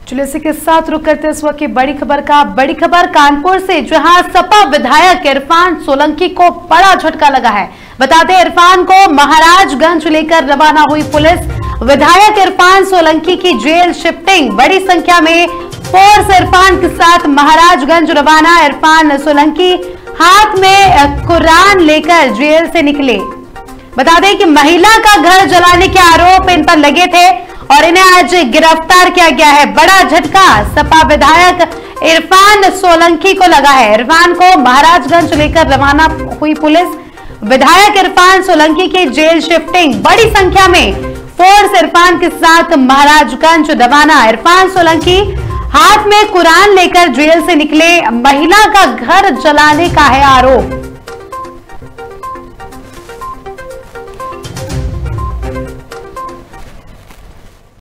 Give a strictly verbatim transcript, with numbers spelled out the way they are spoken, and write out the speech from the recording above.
चलिए इसी के साथ रुक करते इस वक्त की बड़ी खबर का। बड़ी खबर कानपुर से, जहां सपा विधायक इरफान सोलंकी को बड़ा झटका लगा है। बता दें, इरफान को महाराजगंज लेकर रवाना हुई पुलिस। विधायक इरफान सोलंकी की जेल शिफ्टिंग, बड़ी संख्या में फोर्स इरफान के साथ महाराजगंज रवाना। इरफान सोलंकी हाथ में कुरान लेकर जेल से निकले। बता दें कि महिला का घर जलाने के आरोप इन पर लगे थे और इन्हें आज गिरफ्तार किया गया है। बड़ा झटका सपा विधायक इरफान सोलंकी को लगा है। इरफान को महाराजगंज लेकर रवाना हुई पुलिस। विधायक इरफान सोलंकी की जेल शिफ्टिंग, बड़ी संख्या में फोर्स इरफान के साथ महाराजगंज रवाना। इरफान सोलंकी हाथ में कुरान लेकर जेल से निकले। महिला का घर जलाने का है आरोप।